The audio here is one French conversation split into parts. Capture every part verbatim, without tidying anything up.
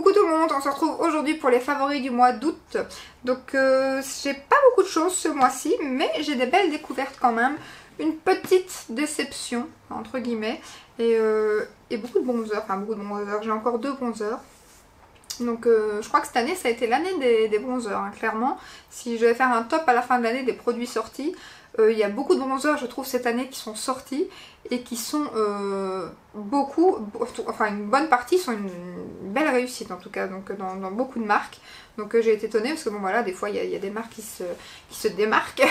Coucou tout le monde, on se retrouve aujourd'hui pour les favoris du mois d'août. Donc euh, j'ai pas beaucoup de choses ce mois-ci, mais j'ai des belles découvertes quand même. Une petite déception, entre guillemets, et, euh, et beaucoup de bronzers, enfin beaucoup de bronzers, j'ai encore deux bronzers. Donc euh, je crois que cette année ça a été l'année des, des bronzers, hein, clairement. Si je vais faire un top à la fin de l'année des produits sortis, euh, il y a beaucoup de bronzers je trouve cette année qui sont sortis et qui sont euh, beaucoup, enfin une bonne partie sont une belle réussite en tout cas, donc dans, dans beaucoup de marques. Donc euh, j'ai été étonnée parce que bon voilà, des fois il y, y a des marques qui se, qui se démarquent,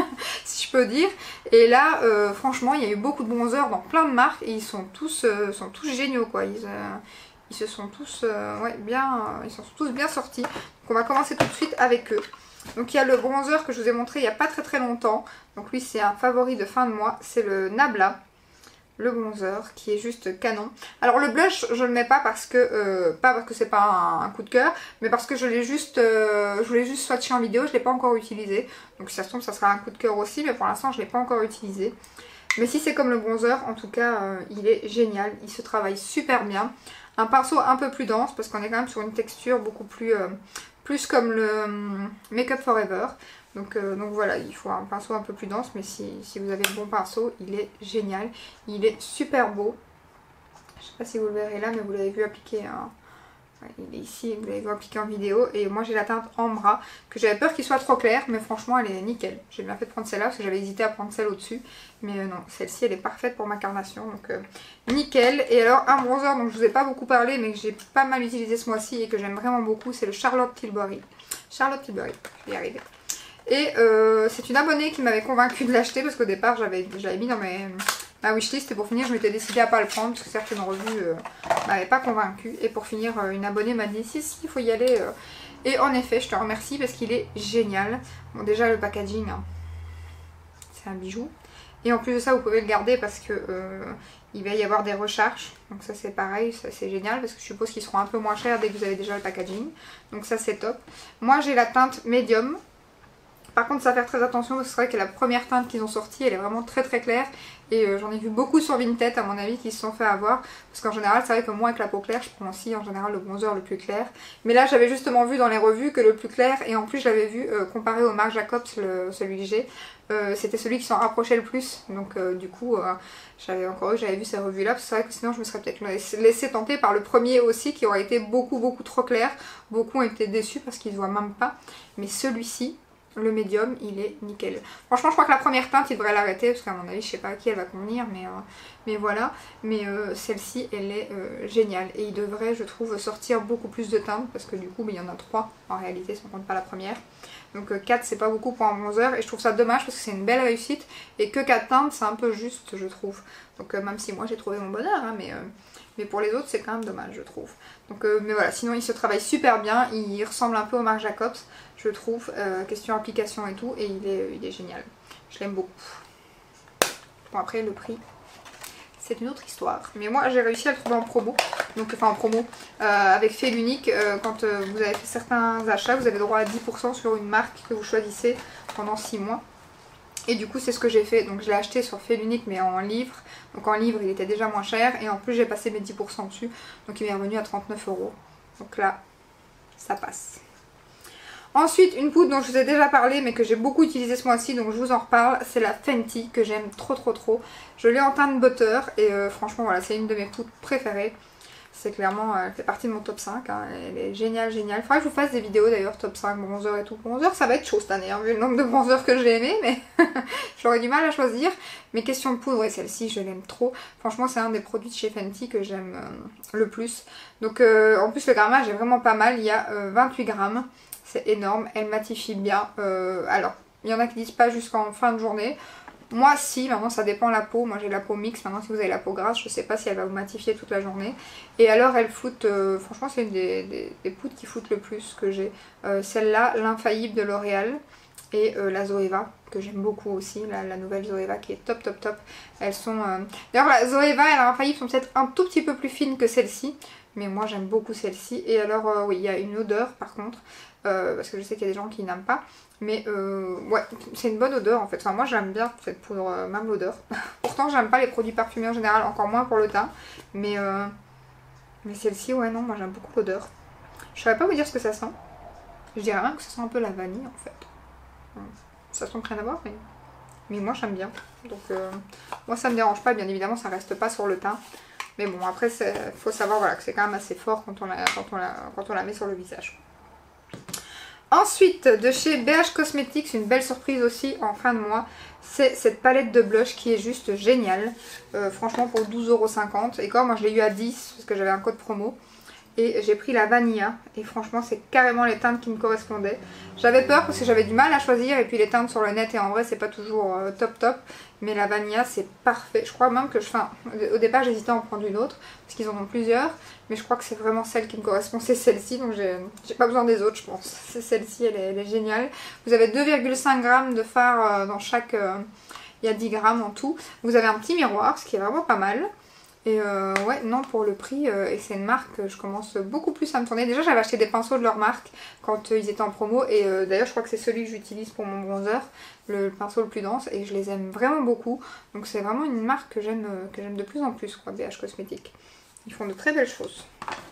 si je peux dire. Et là euh, franchement il y a eu beaucoup de bronzers dans plein de marques et ils sont tous, euh, sont tous géniaux quoi. Ils, euh, Ils se sont tous, euh, ouais, bien, euh, ils sont tous bien sortis. Donc on va commencer tout de suite avec eux. Donc il y a le bronzer que je vous ai montré il n'y a pas très très longtemps. Donc lui c'est un favori de fin de mois. C'est le Nabla, le bronzer qui est juste canon. Alors le blush je ne le mets pas parce que, euh, pas parce que c'est pas un, un coup de cœur, mais parce que je l'ai juste, euh, je voulais juste swatcher en vidéo, je ne l'ai pas encore utilisé. Donc si ça se tombe ça sera un coup de cœur aussi, mais pour l'instant je ne l'ai pas encore utilisé. Mais si c'est comme le bronzer, en tout cas euh, il est génial, il se travaille super bien. Un pinceau un peu plus dense parce qu'on est quand même sur une texture beaucoup plus, euh, plus comme le euh, Make Up Forever. Donc, euh, donc voilà, il faut un pinceau un peu plus dense, mais si, si vous avez le bon pinceau, il est génial. Il est super beau. Je sais pas si vous le verrez là, mais vous l'avez vu appliquer un... Il est ici, vous l'avez vu appliquer en vidéo. Et moi j'ai la teinte Ambra, que j'avais peur qu'il soit trop clair, mais franchement elle est nickel. J'ai bien fait de prendre celle-là parce que j'avais hésité à prendre celle au-dessus. Mais euh, non, celle-ci elle est parfaite pour ma carnation, donc euh, nickel. Et alors un bronzer dont je vous ai pas beaucoup parlé, mais que j'ai pas mal utilisé ce mois-ci et que j'aime vraiment beaucoup, c'est le Charlotte Tilbury. Charlotte Tilbury, je vais y arriver. Et euh, c'est une abonnée qui m'avait convaincue de l'acheter parce qu'au départ j'avais mis dans mes... ma wishlist et pour finir je m'étais décidée à pas le prendre parce que certaines revues euh, m'avaient pas convaincue. Et pour finir euh, une abonnée m'a dit si si il faut y aller euh. Et en effet je te remercie parce qu'il est génial. Bon déjà le packaging hein, c'est un bijou. Et en plus de ça vous pouvez le garder parce que euh, il va y avoir des recharges. Donc ça c'est pareil, ça c'est génial parce que je suppose qu'ils seront un peu moins chers dès que vous avez déjà le packaging. Donc ça c'est top. Moi j'ai la teinte médium. Par contre, ça va faire très attention parce que c'est vrai que la première teinte qu'ils ont sortie, elle est vraiment très très claire. Et euh, j'en ai vu beaucoup sur Vinted, à mon avis, qui se sont fait avoir. Parce qu'en général, c'est vrai que moi, avec la peau claire, je prends aussi en général le bronzer le plus clair. Mais là, j'avais justement vu dans les revues que le plus clair, et en plus, je l'avais vu euh, comparé au Marc Jacobs, le, celui que j'ai, euh, c'était celui qui s'en rapprochait le plus. Donc, euh, du coup, euh, j'avais encore eu, j'avais vu ces revues-là. Parce que c'est vrai que sinon, je me serais peut-être laissé tenter par le premier aussi, qui aurait été beaucoup beaucoup trop clair. Beaucoup ont été déçus parce qu'ils ne voient même pas. Mais celui-ci, le médium, il est nickel. Franchement, je crois que la première teinte, il devrait l'arrêter parce qu'à mon avis, je sais pas à qui elle va convenir, mais, euh, mais voilà. Mais euh, celle-ci, elle est euh, géniale. Et il devrait, je trouve, sortir beaucoup plus de teintes parce que du coup, bah, il y en a trois en réalité, si on compte pas la première. Donc euh, quatre, c'est pas beaucoup pour un bronzer et je trouve ça dommage parce que c'est une belle réussite et que quatre teintes, c'est un peu juste, je trouve. Donc euh, même si moi, j'ai trouvé mon bonheur, hein, mais... Euh, Mais pour les autres, c'est quand même dommage, je trouve. Donc, euh, mais voilà, sinon, il se travaille super bien. Il ressemble un peu au Marc Jacobs, je trouve. Euh, question application et tout. Et il est, il est génial. Je l'aime beaucoup. Bon, après, le prix, c'est une autre histoire. Mais moi, j'ai réussi à le trouver en promo. Donc, enfin, en promo. Euh, avec Fait l'Unique, euh, quand euh, vous avez fait certains achats, vous avez droit à dix pour cent sur une marque que vous choisissez pendant six mois. Et du coup c'est ce que j'ai fait, donc je l'ai acheté sur Fait l'Unique mais en livre. Donc en livre il était déjà moins cher et en plus j'ai passé mes dix pour cent dessus. Donc il m'est revenu à trente-neuf euros. Donc là ça passe. Ensuite une poudre dont je vous ai déjà parlé mais que j'ai beaucoup utilisé ce mois-ci, donc je vous en reparle. C'est la Fenty que j'aime trop trop trop. Je l'ai en teinte butter et euh, franchement voilà, c'est une de mes poudres préférées. C'est clairement, elle fait partie de mon top cinq, hein. Elle est géniale, géniale. Il faudra que je vous fasse des vidéos d'ailleurs, top cinq, bronzer et tout. Bronzer, ça va être chaud cette année, hein, vu le nombre de bronzers que j'ai aimé, mais j'aurais du mal à choisir. Mais question de poudre, et celle-ci, je l'aime trop. Franchement, c'est un des produits de chez Fenty que j'aime euh, le plus. Donc, euh, en plus, le grammage est vraiment pas mal. Il y a euh, vingt-huit grammes, c'est énorme. Elle matifie bien. Euh, alors, il y en a qui disent pas jusqu'en fin de journée. Moi si, maintenant ça dépend la peau, moi j'ai la peau mixte, maintenant si vous avez la peau grasse, je sais pas si elle va vous matifier toute la journée. Et alors elle floute, euh, franchement c'est une des, des, des poudres qui floutent le plus que j'ai. Euh, Celle-là, l'Infaillible de L'Oréal et euh, la Zoeva, que j'aime beaucoup aussi, la, la nouvelle Zoeva qui est top top top. Elles sont... Euh... D'ailleurs la Zoeva et l'Infaillible sont peut-être un tout petit peu plus fines que celle-ci, mais moi j'aime beaucoup celle-ci. Et alors euh, oui, il y a une odeur par contre, euh, parce que je sais qu'il y a des gens qui n'aiment pas. Mais euh, ouais, c'est une bonne odeur en fait. Enfin moi j'aime bien cette poudre, euh, même l'odeur. Pourtant j'aime pas les produits parfumés en général, encore moins pour le teint. Mais, euh, mais celle-ci, ouais non, moi j'aime beaucoup l'odeur. Je saurais pas vous dire ce que ça sent. Je dirais même que ça sent un peu la vanille en fait. Ça sent rien à voir, mais, mais moi j'aime bien. Donc euh, moi ça me dérange pas, bien évidemment ça reste pas sur le teint. Mais bon, après il faut savoir voilà, que c'est quand même assez fort quand on, la, quand, on la, quand on la met sur le visage. Ensuite, de chez B H Cosmetics, une belle surprise aussi en fin de mois, c'est cette palette de blush qui est juste géniale. Euh, franchement, pour douze euros cinquante. Et quand moi je l'ai eu à dix parce que j'avais un code promo. Et j'ai pris la Vanilla. Et franchement, c'est carrément les teintes qui me correspondaient. J'avais peur parce que j'avais du mal à choisir. Et puis les teintes sur le net et en vrai, c'est pas toujours euh, top top. Mais la Vanilla, c'est parfait. Je crois même que je... Enfin, au départ, j'hésitais à en prendre une autre. Parce qu'ils en ont plusieurs. Mais je crois que c'est vraiment celle qui me correspond. C'est celle-ci. Donc j'ai pas besoin des autres, je pense. C'est celle-ci, elle, elle est géniale. Vous avez deux virgule cinq grammes de fard euh, dans chaque... Euh, il y a dix grammes en tout. Vous avez un petit miroir, ce qui est vraiment pas mal. Et euh, ouais, non, pour le prix, euh, et c'est une marque que je commence beaucoup plus à me tourner. Déjà, j'avais acheté des pinceaux de leur marque quand euh, ils étaient en promo. Et euh, d'ailleurs, je crois que c'est celui que j'utilise pour mon bronzer, le pinceau le plus dense. Et je les aime vraiment beaucoup. Donc c'est vraiment une marque que j'aime euh, que j'aime de plus en plus, quoi, B H Cosmetics. Ils font de très belles choses.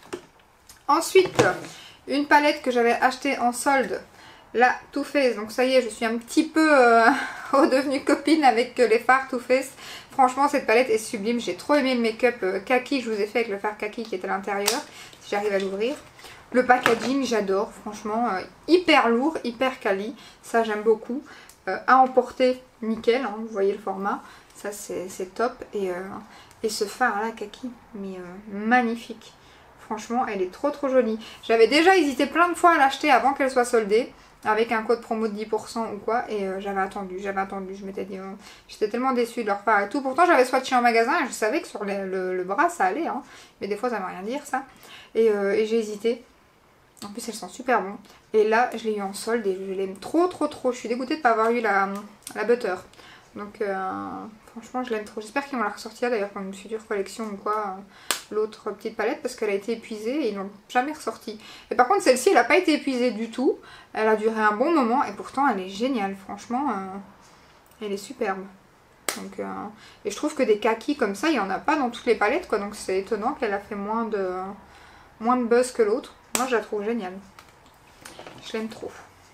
Ensuite, une palette que j'avais achetée en solde. La Too Faced, donc ça y est, je suis un petit peu euh, redevenue copine avec les fards Too Faced. Franchement, cette palette est sublime. J'ai trop aimé le make-up euh, kaki que je vous ai fait avec le fard kaki qui est à l'intérieur. Si j'arrive à l'ouvrir. Le packaging, j'adore. Franchement, euh, hyper lourd, hyper quali. Ça, j'aime beaucoup. Euh, à emporter, nickel. Hein, vous voyez le format. Ça, c'est top. Et, euh, et ce fard-là, kaki, mais euh, magnifique. Franchement, elle est trop trop jolie. J'avais déjà hésité plein de fois à l'acheter avant qu'elle soit soldée. Avec un code promo de dix pour cent ou quoi. Et euh, j'avais attendu, j'avais attendu. Je m'étais dit, euh, j'étais tellement déçue de leur part et tout. Pourtant, j'avais swatché en magasin et je savais que sur les, le, le bras, ça allait. Hein. Mais des fois, ça ne veut rien dire, ça. Et, euh, et j'ai hésité. En plus, elles sont super bonnes. Et là, je l'ai eu en solde et je l'aime trop, trop, trop. Je suis dégoûtée de ne pas avoir eu la, la butter. Donc, euh, franchement, je l'aime trop. J'espère qu'ils vont la ressortir d'ailleurs pour une future collection ou quoi. L'autre petite palette parce qu'elle a été épuisée et ils l'ont jamais ressortie. Et par contre, celle-ci, elle n'a pas été épuisée du tout. Elle a duré un bon moment et pourtant, elle est géniale. Franchement, euh, elle est superbe. Donc, euh, et je trouve que des kakis comme ça, il n'y en a pas dans toutes les palettes, quoi. Donc, c'est étonnant qu'elle a fait moins de, moins de buzz que l'autre. Moi, je la trouve géniale. Je l'aime trop.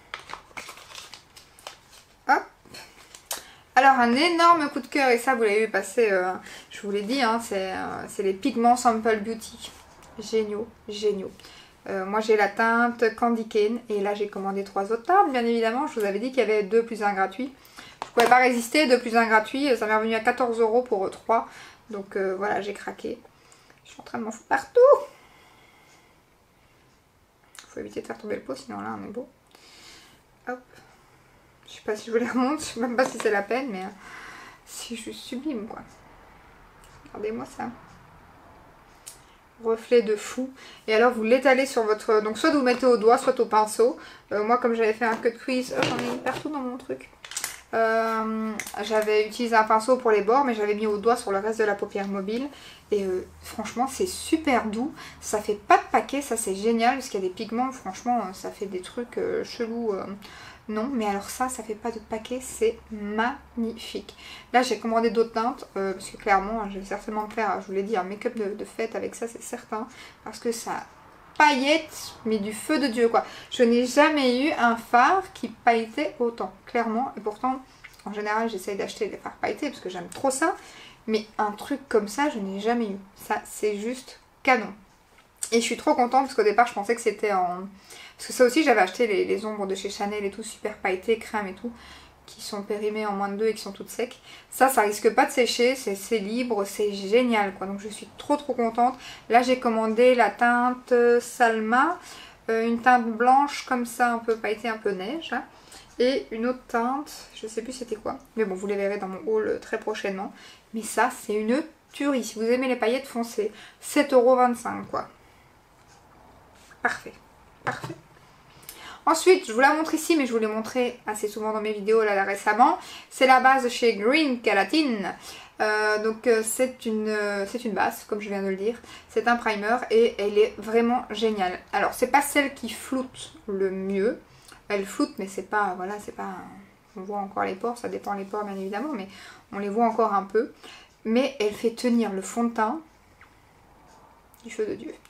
Hop. Alors un énorme coup de cœur, et ça vous l'avez vu passer, euh, je vous l'ai dit, hein, c'est euh, les pigments Sample Beauty. Géniaux, géniaux. Euh, moi j'ai la teinte Candy Cane et là j'ai commandé trois autres teintes, bien évidemment. Je vous avais dit qu'il y avait deux plus un gratuit. Je ne pouvais pas résister, deux plus un gratuit, ça m'est revenu à quatorze euros pour trois. Donc euh, voilà, j'ai craqué. Je suis en train de m'en foutre partout. Il faut éviter de faire tomber le pot, sinon là on est beau. Hop. Je sais pas si je vous les remonte, je sais même pas si c'est la peine, mais c'est juste sublime quoi. Regardez-moi ça. Reflet de fou. Et alors vous l'étalez sur votre... Donc soit vous mettez au doigt, soit au pinceau. Euh, moi comme j'avais fait un cut crease, oh, j'en ai mis partout dans mon truc. Euh, j'avais utilisé un pinceau pour les bords, mais j'avais mis au doigt sur le reste de la paupière mobile. Et euh, franchement c'est super doux. Ça fait pas de paquet, ça c'est génial. Parce qu'il y a des pigments, franchement ça fait des trucs euh, chelous. Euh, Non, mais alors ça, ça fait pas de paquet, c'est magnifique. Là, j'ai commandé d'autres teintes, euh, parce que clairement, je vais certainement me faire, je vous l'ai dit, un make-up de, de fête avec ça, c'est certain. Parce que ça paillette, mais du feu de Dieu, quoi. Je n'ai jamais eu un fard qui pailletait autant, clairement. Et pourtant, en général, j'essaye d'acheter des fards pailletés, parce que j'aime trop ça. Mais un truc comme ça, je n'ai jamais eu. Ça, c'est juste canon. Et je suis trop contente, parce qu'au départ, je pensais que c'était en... Parce que ça aussi, j'avais acheté les, les ombres de chez Chanel et tout, super pailletées, crème et tout, qui sont périmées en moins de deux et qui sont toutes secs. Ça, ça risque pas de sécher, c'est libre, c'est génial, quoi. Donc je suis trop trop contente. Là, j'ai commandé la teinte Salma, euh, une teinte blanche comme ça, un peu pailletée, un peu neige, là. Et une autre teinte, je sais plus c'était quoi. Mais bon, vous les verrez dans mon haul très prochainement. Mais ça, c'est une tuerie. Si vous aimez les paillettes, foncez. sept euros vingt-cinq, quoi. Parfait. Parfait. Ensuite, je vous la montre ici, mais je vous l'ai montré assez souvent dans mes vidéos là, là récemment. C'est la base chez Green Calatine. Euh, donc euh, c'est une, euh, c'est une base, comme je viens de le dire. C'est un primer et elle est vraiment géniale. Alors, c'est pas celle qui floute le mieux. Elle floute, mais c'est pas, voilà, c'est pas... On voit encore les pores, ça dépend les pores bien évidemment, mais on les voit encore un peu. Mais elle fait tenir le fond de teint du feu de Dieu.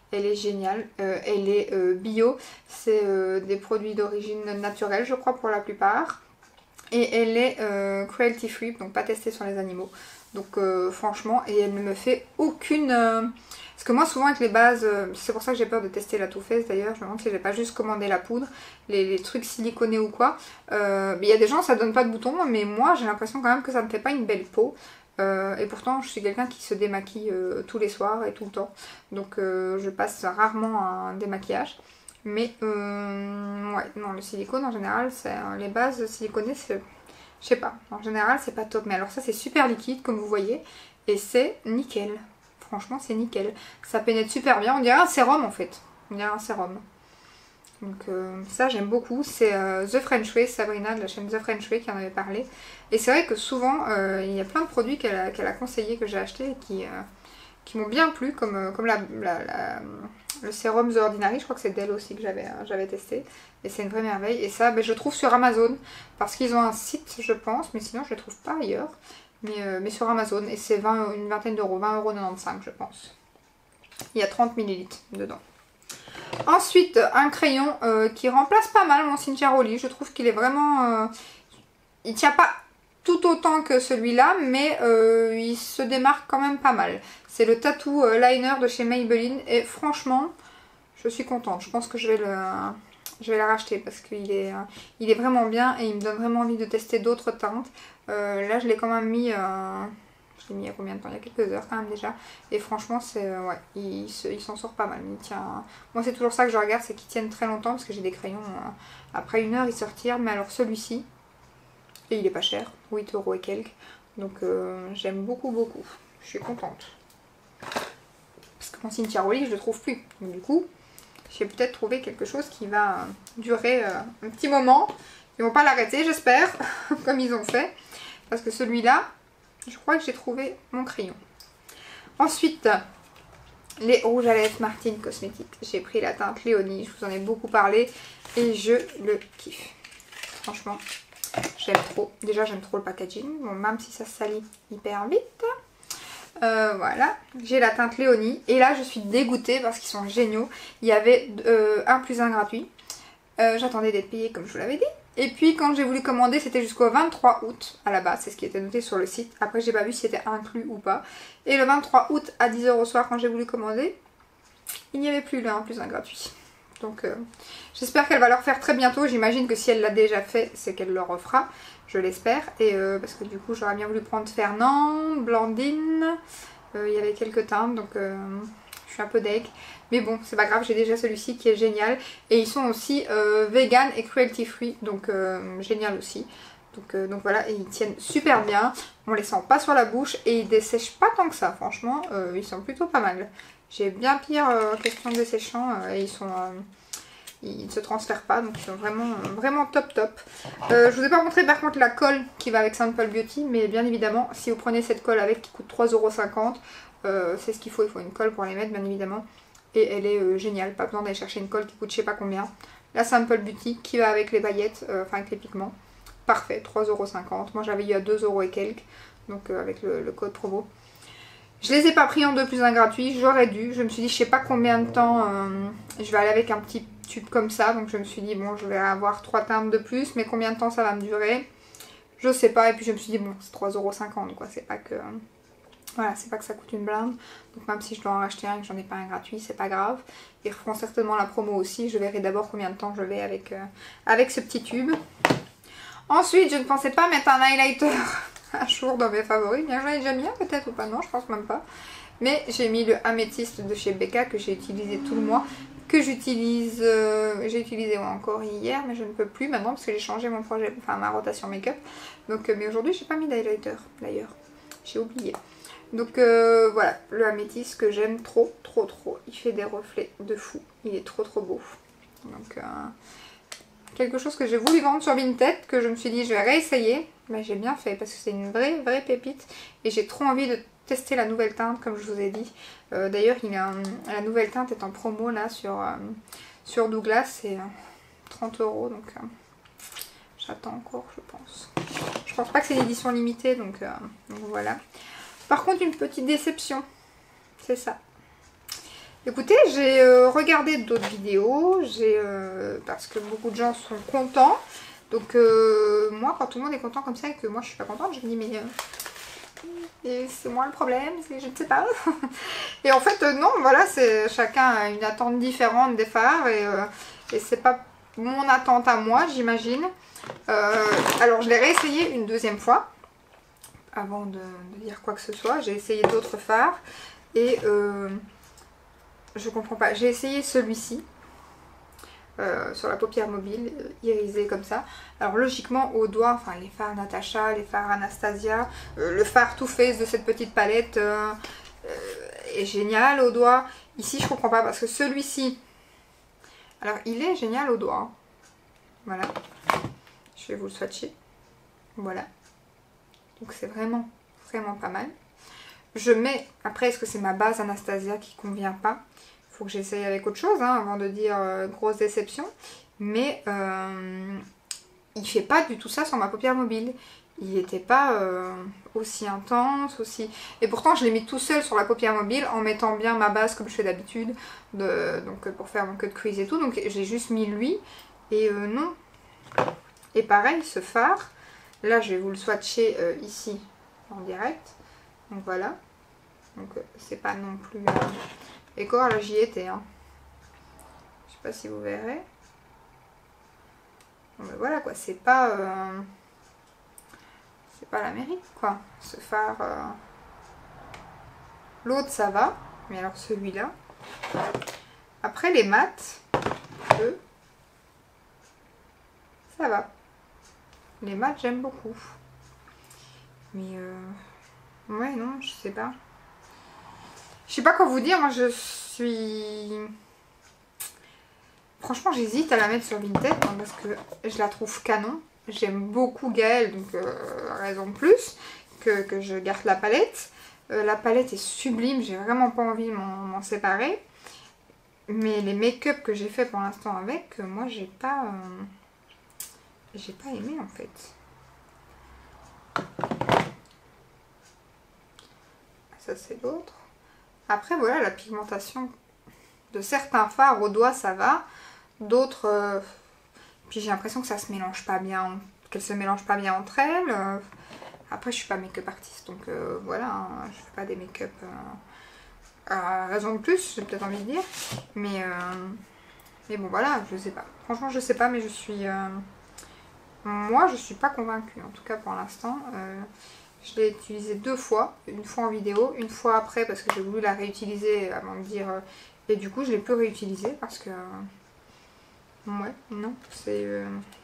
Elle est géniale, euh, elle est euh, bio, c'est euh, des produits d'origine naturelle je crois pour la plupart. Et elle est euh, cruelty free, donc pas testée sur les animaux. Donc euh, franchement, et elle ne me fait aucune... Euh... Parce que moi souvent avec les bases, euh, c'est pour ça que j'ai peur de tester la Too Faced d'ailleurs, je me demande si j'ai pas juste commandé la poudre, les, les trucs siliconés ou quoi. Euh, il y a des gens ça donne pas de boutons, mais moi j'ai l'impression quand même que ça ne fait pas une belle peau. Euh, et pourtant je suis quelqu'un qui se démaquille euh, tous les soirs et tout le temps. Donc euh, je passe rarement un démaquillage. Mais euh, ouais, non, le silicone en général, c'est les bases siliconées, c'est, je sais pas, en général c'est pas top. Mais alors ça c'est super liquide comme vous voyez et c'est nickel. Franchement c'est nickel. Ça pénètre super bien, on dirait un sérum en fait. On dirait un sérum. Donc euh, ça j'aime beaucoup. C'est euh, The French Way, Sabrina de la chaîne The French Way qui en avait parlé. Et c'est vrai que souvent euh, il y a plein de produits qu'elle a, qu'elle a conseillé que j'ai acheté et qui, euh, qui m'ont bien plu comme, euh, comme la... la, la le sérum The Ordinary, je crois que c'est d'elle aussi que j'avais euh, j'avais testé. Et c'est une vraie merveille. Et ça, ben, je trouve sur Amazon. Parce qu'ils ont un site, je pense. Mais sinon, je ne les trouve pas ailleurs. Mais, euh, mais sur Amazon. Et c'est une vingtaine d'euros. vingt euros quatre-vingt-quinze, je pense. Il y a trente millilitres dedans. Ensuite, un crayon euh, qui remplace pas mal mon Cinciaroli. Je trouve qu'il est vraiment... Euh, il tient pas tout autant que celui-là. Mais euh, il se démarque quand même pas mal. C'est le Tattoo Liner de chez Maybelline et franchement, je suis contente. Je pense que je vais le, je vais la racheter parce qu'il est, il est vraiment bien et il me donne vraiment envie de tester d'autres teintes. Euh, là, je l'ai quand même mis, euh, je l'ai mis il y a combien de temps? Il y a quelques heures quand même déjà. Et franchement, c'est, euh, ouais, il, il s'en sort pas mal. Il tient, moi, c'est toujours ça que je regarde, c'est qu'il tienne très longtemps parce que j'ai des crayons. Euh, après une heure, ils sortirent. Mais alors celui-ci, et il est pas cher, huit euros et quelques. Donc euh, j'aime beaucoup, beaucoup. Je suis contente. Parce que mon Cinciaroli, je le trouve plus. Donc du coup, j'ai peut-être trouvé quelque chose qui va durer euh, un petit moment. Ils vont pas l'arrêter, j'espère, comme ils ont fait. Parce que celui-là, je crois que j'ai trouvé mon crayon. Ensuite, les rouges à lèvres Martine Cosmetics. J'ai pris la teinte Léonie, je vous en ai beaucoup parlé. Et je le kiffe. Franchement, j'aime trop. Déjà, j'aime trop le packaging. Bon, même si ça se salit hyper vite. Euh, voilà, j'ai la teinte Léonie et là je suis dégoûtée parce qu'ils sont géniaux. Il y avait euh, un plus un gratuit. Euh, J'attendais d'être payée comme je vous l'avais dit. Et puis quand j'ai voulu commander, c'était jusqu'au vingt-trois août à la base, c'est ce qui était noté sur le site. Après j'ai pas vu si c'était inclus ou pas. Et le vingt-trois août à dix heures au soir quand j'ai voulu commander, il n'y avait plus le un plus un gratuit. Donc euh, j'espère qu'elle va leur faire très bientôt. J'imagine que si elle l'a déjà fait, c'est qu'elle le refera. Je l'espère. Et euh, parce que du coup, j'aurais bien voulu prendre Fernand, Blandine. Euh, il y avait quelques teintes, donc euh, je suis un peu deg. Mais bon, c'est pas grave, j'ai déjà celui-ci qui est génial. Et ils sont aussi euh, vegan et cruelty free, donc euh, génial aussi. Donc, euh, donc voilà, et ils tiennent super bien. On les sent pas sur la bouche et ils dessèchent pas tant que ça. Franchement, euh, ils sont plutôt pas mal. J'ai bien pire euh, question de desséchant euh, et ils sont... Euh, ils ne se transfèrent pas, donc ils sont vraiment, vraiment top top. Euh, je vous ai pas montré par contre la colle qui va avec Simple Beauty, mais bien évidemment, si vous prenez cette colle avec qui coûte trois euros cinquante, euh, c'est ce qu'il faut, il faut une colle pour les mettre bien évidemment. Et elle est euh, géniale, pas besoin d'aller chercher une colle qui coûte je sais pas combien. La Simple Beauty qui va avec les paillettes, euh, enfin avec les pigments. Parfait, trois euros cinquante. Moi j'avais eu à deux euros et quelques, donc euh, avec le, le code promo. Je les ai pas pris en deux plus un gratuit, j'aurais dû. Je me suis dit je sais pas combien de temps euh, je vais aller avec un petit tube comme ça. Donc je me suis dit bon je vais avoir trois teintes de plus, mais combien de temps ça va me durer? Je sais pas. Et puis je me suis dit bon c'est trois euros cinquante quoi, c'est pas que... Voilà, c'est pas que ça coûte une blinde. Donc même si je dois en racheter un et que j'en ai pas un gratuit, c'est pas grave. Ils referont certainement la promo aussi. Je verrai d'abord combien de temps je vais avec, euh, avec ce petit tube. Ensuite, je ne pensais pas mettre un highlighter à jour dans mes favoris. Bien, j'en ai déjà mis un peut-être ou pas, non, je pense même pas. Mais j'ai mis le améthyste de chez Becca que j'ai utilisé tout le mois. Que j'utilise, euh, j'ai utilisé ouais, encore hier, mais je ne peux plus maintenant parce que j'ai changé mon projet, enfin ma rotation make-up. Donc, euh, mais aujourd'hui, j'ai pas mis d'highlighter d'ailleurs. J'ai oublié. Donc euh, voilà, le améthyste que j'aime trop, trop, trop. Il fait des reflets de fou. Il est trop, trop beau. Donc euh, quelque chose que j'ai voulu vendre sur Vinted, que je me suis dit je vais réessayer. Mais j'ai bien fait parce que c'est une vraie, vraie pépite. Et j'ai trop envie de tester la nouvelle teinte comme je vous ai dit. Euh, D'ailleurs, la nouvelle teinte est en promo là sur, euh, sur Douglas. C'est euh, trente euros. Donc euh, j'attends encore, je pense. Je pense pas que c'est une édition limitée. Donc, euh, donc voilà. Par contre, une petite déception, c'est ça. Écoutez, j'ai euh, regardé d'autres vidéos, j'ai euh, parce que beaucoup de gens sont contents. Donc euh, moi, quand tout le monde est content comme ça et que moi je suis pas contente, je me dis mais euh, c'est moi le problème, je ne sais pas. Et en fait euh, non, voilà, c'est chacun a une attente différente des fards et, euh, et c'est pas mon attente à moi, j'imagine. Euh, alors je l'ai réessayé une deuxième fois avant de, de dire quoi que ce soit. J'ai essayé d'autres fards et euh, je comprends pas. J'ai essayé celui-ci euh, sur la paupière mobile, euh, irisé comme ça. Alors logiquement au doigt, enfin les fards Natasha, les fards Anastasia, euh, le fard Too Faced de cette petite palette euh, euh, est génial au doigt. Ici je comprends pas parce que celui-ci, alors il est génial au doigt. Voilà. Je vais vous le swatcher. Voilà. Donc c'est vraiment, vraiment pas mal. Je mets, après est-ce que c'est ma base Anastasia qui convient pas? Il faut que j'essaye avec autre chose hein, avant de dire euh, grosse déception. Mais euh, il fait pas du tout ça sur ma paupière mobile. Il n'était pas euh, aussi intense, aussi... Et pourtant je l'ai mis tout seul sur la paupière mobile en mettant bien ma base comme je fais d'habitude. Donc pour faire mon cut crease et tout. Donc j'ai juste mis lui. Et euh, non. Et pareil, ce fard, là je vais vous le swatcher euh, ici en direct. Donc voilà. Donc euh, c'est pas non plus... Euh... Et quoi, là j'y étais. Hein. Je sais pas si vous verrez. Bon, ben voilà quoi, c'est pas... Euh... C'est pas l'Amérique quoi, ce fard. Euh... L'autre ça va, mais alors celui-là. Après les mats, eux, ça va. Les mats j'aime beaucoup. Mais euh... ouais non, je sais pas. Je sais pas quoi vous dire, moi je suis... Franchement j'hésite à la mettre sur Vinted hein, parce que je la trouve canon. J'aime beaucoup Gaëlle, donc euh, raison de plus que, que je garde la palette. Euh, la palette est sublime, j'ai vraiment pas envie de m'en séparer. Mais les make-up que j'ai fait pour l'instant avec, euh, moi j'ai pas... Euh, j'ai pas aimé en fait. Ça c'est l'autre. Après voilà, la pigmentation de certains fards au doigt ça va. D'autres... Euh, puis j'ai l'impression que ça se mélange pas bien, qu'elles se mélangent pas bien entre elles. Euh, après je suis pas make-up artiste, donc euh, voilà, hein, je fais pas des make-up euh, à raison de plus, j'ai peut-être envie de dire. Mais, euh, mais bon voilà, je sais pas. Franchement je sais pas, mais je suis... Euh, moi je suis pas convaincue, en tout cas pour l'instant. Euh, je l'ai utilisé deux fois, une fois en vidéo, une fois après parce que j'ai voulu la réutiliser avant de dire... Euh, et du coup je l'ai plus réutilisée parce que... Ouais, non, c'est... Euh...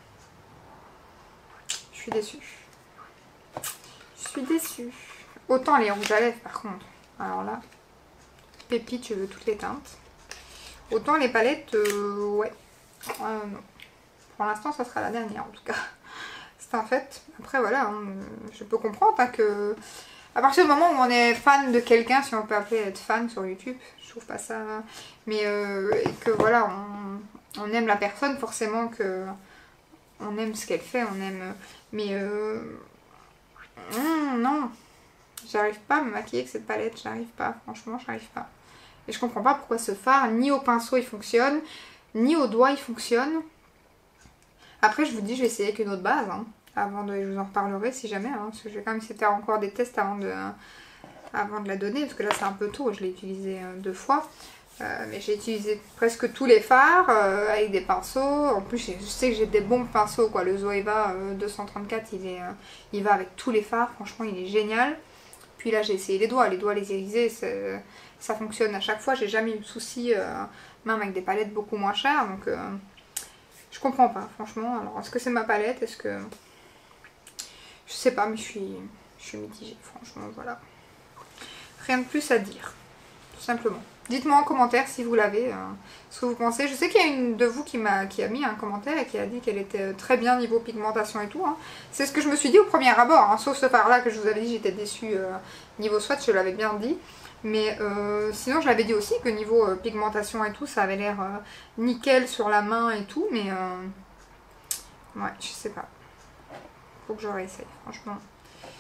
Je suis déçue. Je suis déçue. Autant les rouges à lèvres par contre. Alors là, pépite, je veux toutes les teintes. Autant les palettes, euh, ouais. Euh, non. Pour l'instant, ça sera la dernière en tout cas. C'est un fait. Après voilà, hein, je peux comprendre hein, que... À partir du moment où on est fan de quelqu'un, si on peut appeler être fan sur YouTube, je trouve pas ça... Mais euh, et que voilà, on, on aime la personne, forcément que... On aime ce qu'elle fait, on aime... Mais euh... Mmh, non, j'arrive pas à me maquiller avec cette palette, j'arrive pas, franchement j'arrive pas. Et je comprends pas pourquoi ce fard, ni au pinceau il fonctionne, ni au doigt il fonctionne. Après je vous dis, je vais essayer avec une autre base, hein, avant de... Je vous en reparlerai si jamais, hein, parce que je vais quand même essayer de faire encore des tests avant de, avant de la donner, parce que là c'est un peu tôt, je l'ai utilisé deux fois. Euh, mais j'ai utilisé presque tous les fards euh, avec des pinceaux. En plus je sais que j'ai des bons pinceaux quoi. Le Zoeva euh, deux cent trente-quatre il, est, euh, il va avec tous les fards. Franchement il est génial. Puis là j'ai essayé les doigts. Les doigts les irisés ça fonctionne à chaque fois. J'ai jamais eu de soucis euh, même avec des palettes beaucoup moins chères. Donc euh, je comprends pas franchement. Alors est-ce que c'est ma palette? Est-ce que... Je sais pas mais je suis, je suis mitigée franchement voilà. Rien de plus à dire. Tout simplement. Dites-moi en commentaire si vous l'avez, euh, ce que vous pensez. Je sais qu'il y a une de vous qui m'a qui a mis un commentaire et qui a dit qu'elle était très bien niveau pigmentation et tout. Hein. C'est ce que je me suis dit au premier abord, hein, sauf ce fard là que je vous avais dit, j'étais déçue euh, niveau swatch, je l'avais bien dit. Mais euh, sinon je l'avais dit aussi que niveau euh, pigmentation et tout, ça avait l'air euh, nickel sur la main et tout. Mais euh, ouais, je sais pas. Faut que je réessaye, franchement.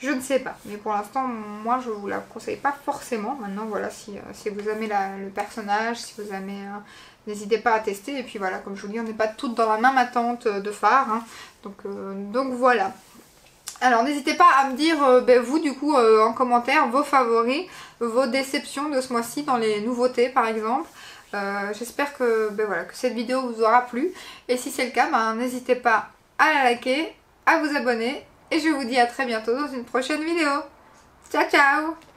Je ne sais pas, mais pour l'instant, moi je vous la conseille pas forcément. Maintenant, voilà, si, euh, si vous aimez la, le personnage, si vous aimez, euh, n'hésitez pas à tester. Et puis voilà, comme je vous dis, on n'est pas toutes dans la même attente de phare, hein. donc, euh, donc voilà. Alors n'hésitez pas à me dire, euh, ben, vous du coup, euh, en commentaire, vos favoris, vos déceptions de ce mois-ci dans les nouveautés par exemple. Euh, J'espère que, ben, voilà, que cette vidéo vous aura plu. Et si c'est le cas, ben, n'hésitez pas à la liker, à vous abonner. Et je vous dis à très bientôt dans une prochaine vidéo. Ciao ciao!